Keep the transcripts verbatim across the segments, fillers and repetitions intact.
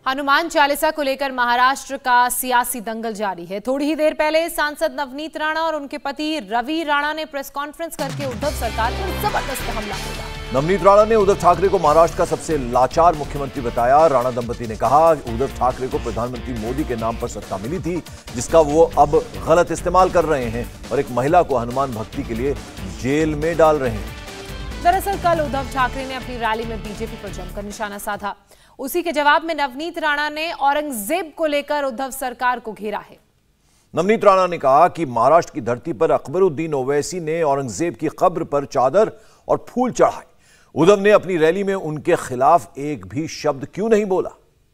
हनुमान चालीसा को लेकर महाराष्ट्र का सियासी दंगल जारी है। थोड़ी ही देर पहले सांसद नवनीत राणा और उनके पति रवि राणा ने प्रेस कॉन्फ्रेंस करके उद्धव सरकार पर जबरदस्त हमला किया। नवनीत राणा ने उद्धव ठाकरे को महाराष्ट्र का सबसे लाचार मुख्यमंत्री बताया। राणा दंपति ने कहा उद्धव ठाकरे को प्रधानमंत्री मोदी के नाम पर सत्ता मिली थी, जिसका वो अब गलत इस्तेमाल कर रहे हैं और एक महिला को हनुमान भक्ति के लिए जेल में डाल रहे हैं। दरअसल कल उद्धव ठाकरे ने अपनी रैली में बीजेपी पर जमकर निशाना साधा। उसी के जवाब में नवनीत राणा ने औरंगजेब को लेकर उद्धव सरकार को घेरा है। नवनीत राणा ने कहा कि महाराष्ट्र की धरती पर अकबरुद्दीन ओवैसी ने औरंगजेब की कब्र पर चादर और फूल चढ़ाए। उद्धव ने अपनी रैली में उनके खिलाफ एक भी शब्द क्यों नहीं बोला?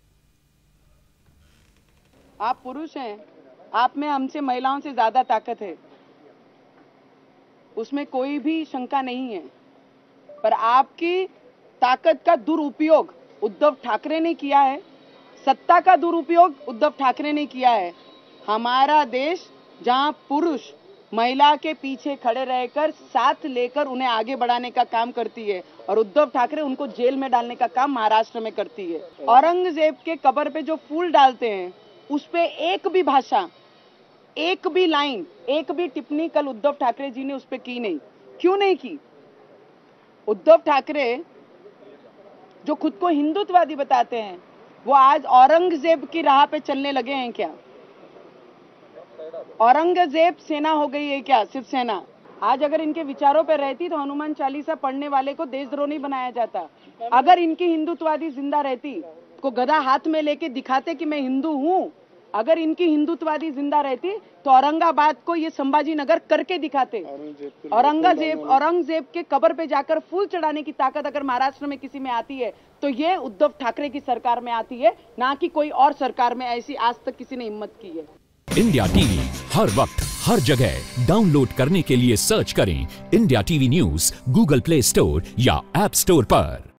आप पुरुष हैं, आप में हमसे महिलाओं से ज्यादा ताकत है, उसमें कोई भी शंका नहीं है, पर आपकी ताकत का दुरुपयोग उद्धव ठाकरे ने किया है, सत्ता का दुरुपयोग उद्धव ठाकरे ने किया है। हमारा देश जहां पुरुष महिला के पीछे खड़े रहकर साथ लेकर उन्हें आगे बढ़ाने का काम करती है और उद्धव ठाकरे उनको जेल में डालने का काम महाराष्ट्र में करती है। औरंगजेब के कब्र पे जो फूल डालते हैं उस पे एक भी भाषा, एक भी लाइन, एक भी टिप्पणी कल उद्धव ठाकरे जी ने उस पे की नहीं। क्यों नहीं की? उद्धव ठाकरे जो खुद को हिंदुत्ववादी बताते हैं, वो आज औरंगजेब की राह पे चलने लगे हैं क्या? औरंगजेब सेना हो गई है क्या? सिर्फ सेना। आज अगर इनके विचारों पे रहती तो हनुमान चालीसा पढ़ने वाले को देशद्रोही नहीं बनाया जाता। अगर इनकी हिंदुत्ववादी जिंदा रहती तो गदा हाथ में लेके दिखाते कि मैं हिंदू हूं। अगर इनकी हिंदुत्ववादी जिंदा रहती तो औरंगाबाद को ये संभाजी नगर करके दिखाते। औरंगजेब औरंगजेब के कब्र पे जाकर फूल चढ़ाने की ताकत अगर महाराष्ट्र में किसी में आती है तो ये उद्धव ठाकरे की सरकार में आती है, ना कि कोई और सरकार में। ऐसी आज तक किसी ने हिम्मत की है। इंडिया टीवी हर वक्त हर जगह डाउनलोड करने के लिए सर्च करें India TV news Google Play Store या ऐप स्टोर पर।